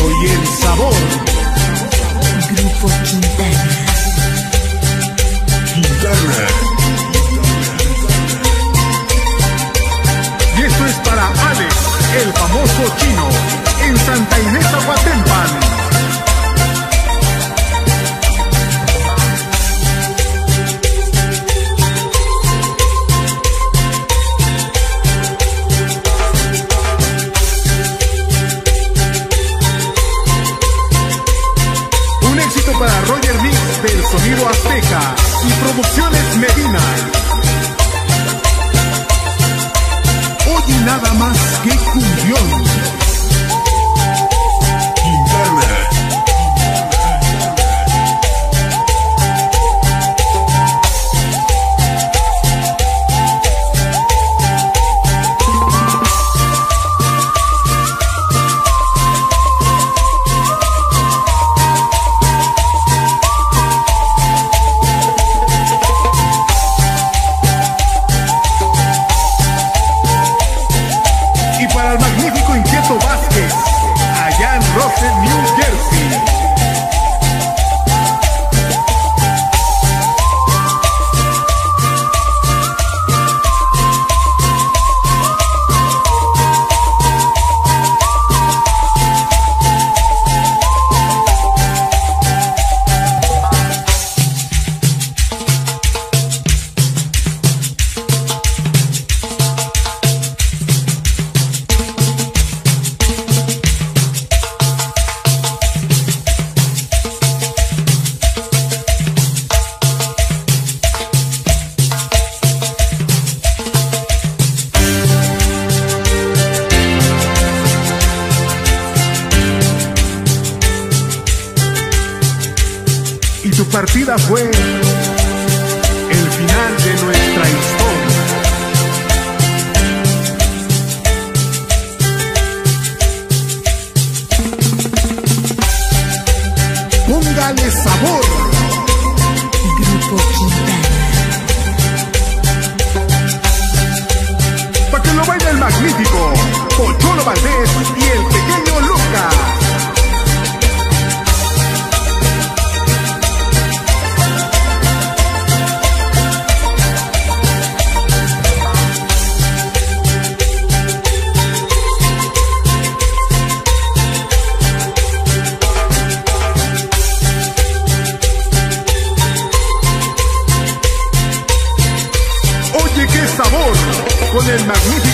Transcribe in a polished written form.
y el sabor. Grupo Quintana. Quintana. Y esto es para Alex, el famoso chino, en Santa Inés Aguatempan. Para Roger Mix del Sonido Azteca y Producciones Medina. Oye nada más que cumbión. Quintana. Para el magnífico Inquieto Vázquez, allá en Rosedale, New Jersey. Y tu partida fue el final de nuestra historia. Póngale sabor. Grupo Quintana. Pa' que lo baile el magnífico Pocholo Valdés y el pequeño Lucas. Oye qué sabor con el magnífico